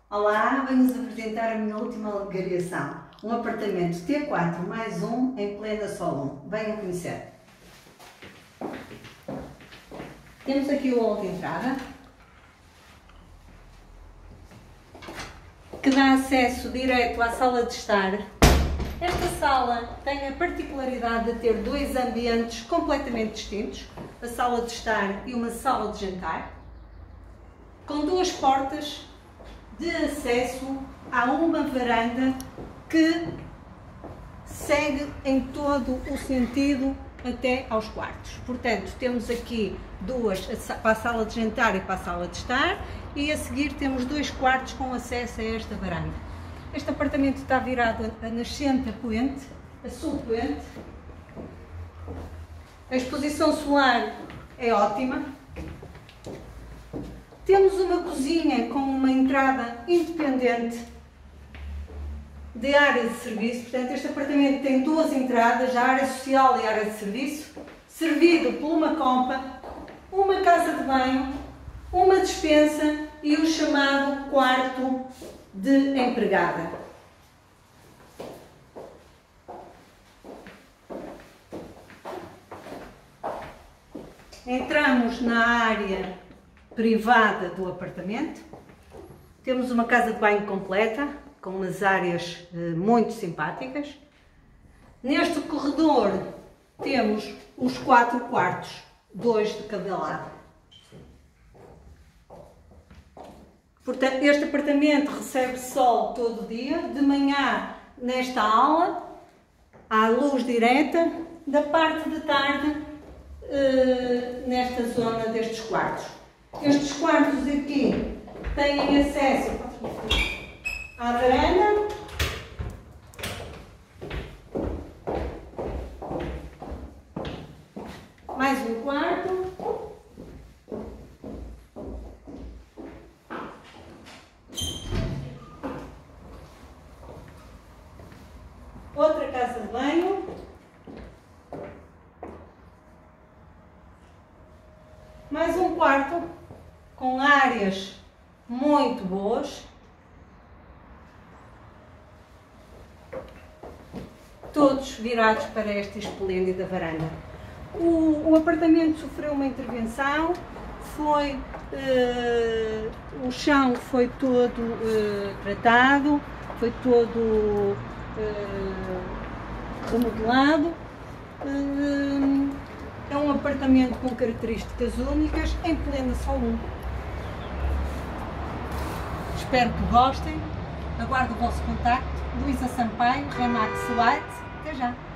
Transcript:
Olá, venho-vos apresentar a minha última localização. Um apartamento T4 mais um em plena Solon. Venham conhecer. Temos aqui o hall de entrada, que dá acesso direto à sala de estar. Esta sala tem a particularidade de ter dois ambientes completamente distintos, a sala de estar e uma sala de jantar, com duas portas de acesso a uma varanda que segue em todo o sentido até aos quartos. Portanto, temos aqui duas para a sala de jantar e para a sala de estar, e a seguir temos dois quartos com acesso a esta varanda. Este apartamento está virado a nascente, a poente, a sul poente. A exposição solar é ótima. Temos uma cozinha com uma entrada independente de área de serviço. Portanto, este apartamento tem duas entradas, a área social e a área de serviço, servido por uma compa, uma casa de banho, uma despensa e o chamado quarto de empregada. Entramos na área privada do apartamento. Temos uma casa de banho completa, com umas áreas muito simpáticas. Neste corredor temos os 4 quartos, 2 de cada lado. Portanto, este apartamento recebe sol todo dia, de manhã nesta ala, à luz direta, da parte de tarde nesta zona destes quartos. Estes quartos aqui têm acesso à varanda, mais um quarto, outra casa de banho, mais um quarto com áreas muito boas, todos virados para esta esplêndida varanda. O apartamento sofreu uma intervenção, o chão foi todo tratado, foi todo remodelado. É um apartamento com características únicas em plena Solon. Espero que gostem. Aguardo o vosso contacto. Luísa Sampaio, Remax Light. Até já!